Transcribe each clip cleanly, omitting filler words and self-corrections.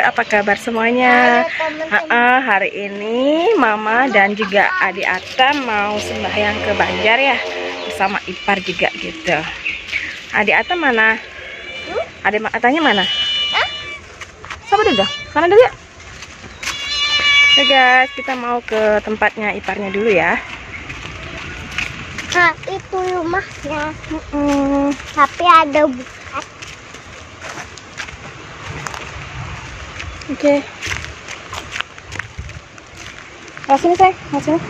apa kabar semuanya? Hari ini Mama dan juga adik Atta mau sembahyang ke Banjar ya, bersama ipar juga gitu. Adik Atta mana? Adik Attanya mana? Sama dulu dong, sana dulu ya. Oke guys, kita mau ke tempatnya iparnya dulu ya. Nah, itu rumahnya. Tapi ada bukan. Oke. Sini sayang, sini.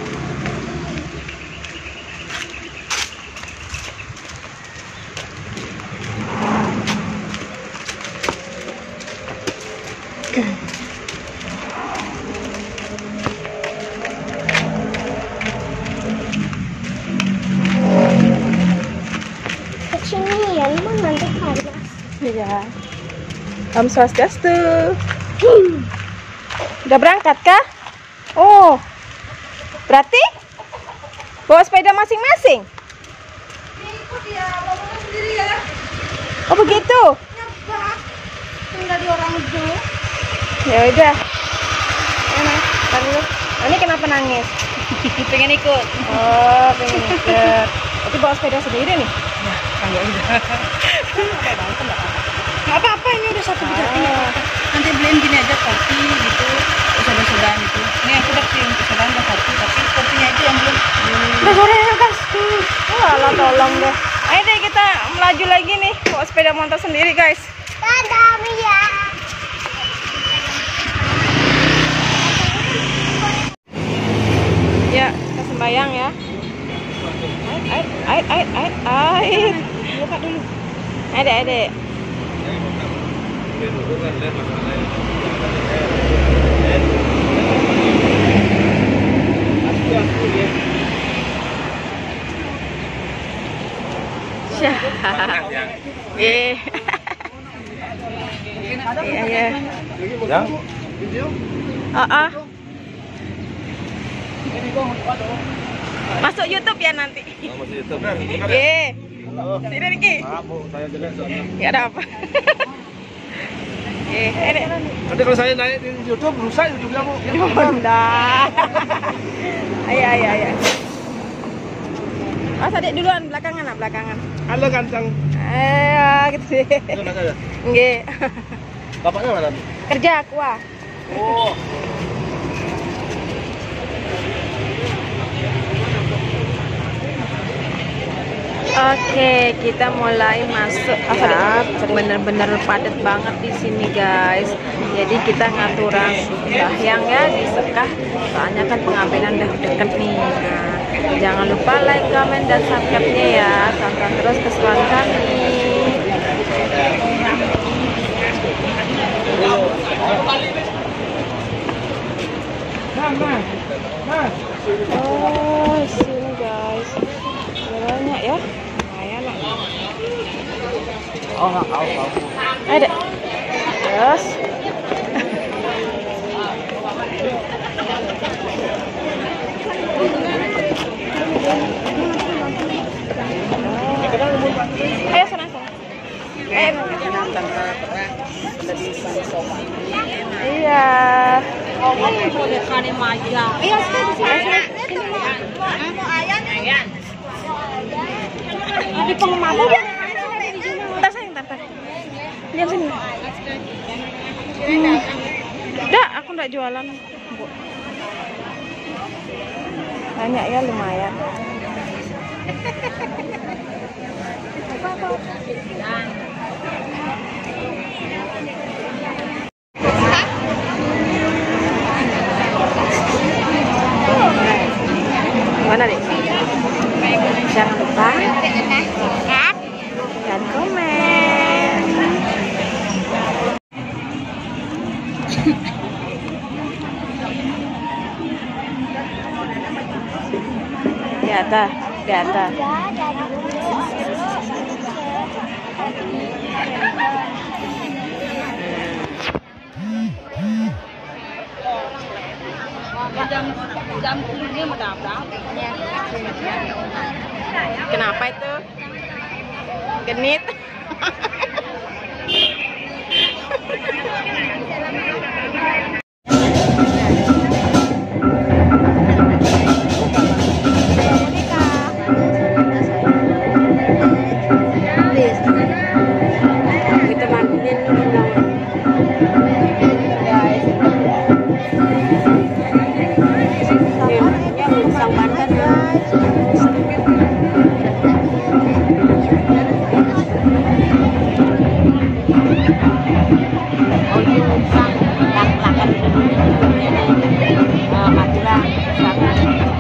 Kesini ya, emang nanti panas. Iya. Om Swastiastu. Udah berangkat kah? Oh, berarti bawa sepeda masing-masing? Ikut ya, bawa sendiri ya. Oh begitu? Nyebrang. Tinggal di orang itu. Ya udah. Tahan dulu. Ini kenapa nangis? Pengen ikut. Oh, pengen ikut. Berarti bawa sepeda sendiri nih? Ya, kayak udah. Nggak apa-apa, ini udah satu berarti nggak apa-apa. Nanti beliin gini aja kopi gitu, soda-sodaan itu. Ini aku udah sih untuk sodaan udah satu, tapi kopinya itu yang belum. Udah sore ya guys. Walah tolong deh. Ayo deh kita melaju lagi nih, bawa sepeda motor sendiri guys. Dadah, Mia. Ya, kita sembayang ya. Air. Buka dulu. Adik. Iya. Ya? Masuk YouTube ya nanti. Masuk YouTube. Sini Riki. Saya jelek soalnya. Gak ada apa. Nanti kalau saya naik di YouTube rusak YouTube-nya, Bu. Bunda. Ayo. Mas adik duluan, belakangan. Halo ganteng. Gitu deh. Itu nak saya. Nggih. Bapaknya mana? Kerja aku ah. Oh. Oke, kita mulai masuk ya. Bener-bener padat banget di sini guys. Jadi kita ngaturan sembahyang ya di Sekah. Soalnya kan pengambilan udah deket nih. Nah, jangan lupa like, comment, dan subscribe-nya ya. Tonton terus keseruan kami. Oh, sini guys. Banyak ya. Lumayan lah. Oh, nggak tahu. Ada. Terus. Ayo sana. Iya. Bonekanya Maya. Iya, sini. Mau ayam? Di pengemamu dia. Bentar sayang, bentar. Diam sini. Udah, aku nggak jualan. Bu. Banyak ya, lumayan. Gimana nih? Jangan lupa dan komen. Di atas. Jam ini mendadak. Kenapa itu? Genit. bisa belak-belakan Madura sama.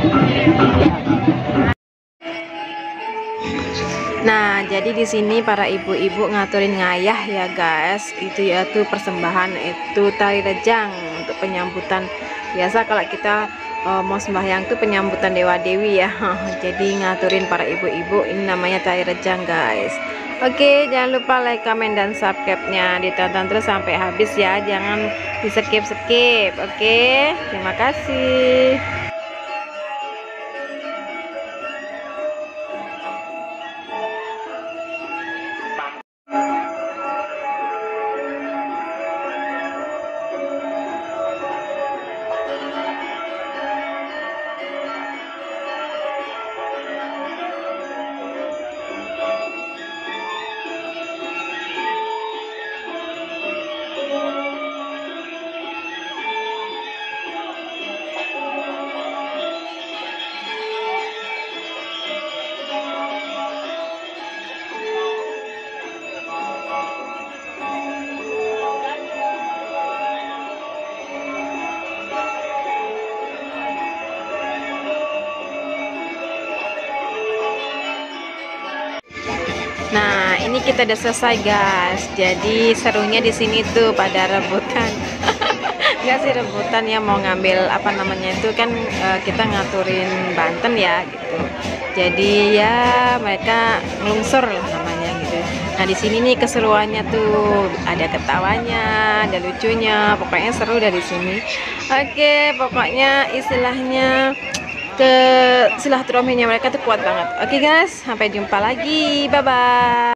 Nah, jadi di sini para ibu-ibu ngaturin ngayah ya guys. Itu yaitu persembahan itu tari rejang untuk penyambutan. Biasa kalau kita mau sembahyang tuh penyambutan dewa dewi ya. Jadi ngaturin para ibu-ibu, ini namanya tari rejang guys. Oke, jangan lupa like, comment, dan subscribe-nya. Ditonton terus sampai habis ya. Jangan di skip-skip. Oke, terima kasih. Nah, ini kita udah selesai guys. Jadi serunya di sini tuh pada rebutan. Enggak sih rebutan ya, mau ngambil apa namanya itu kan kita ngaturin Banten ya gitu. Jadi ya mereka ngelungsur lah namanya gitu. Nah, di sini nih keseruannya tuh ada ketawanya, ada lucunya, pokoknya seru dari sini. Oke, pokoknya istilahnya ke silaturahminya mereka tuh kuat banget. Oke guys, sampai jumpa lagi. Bye bye.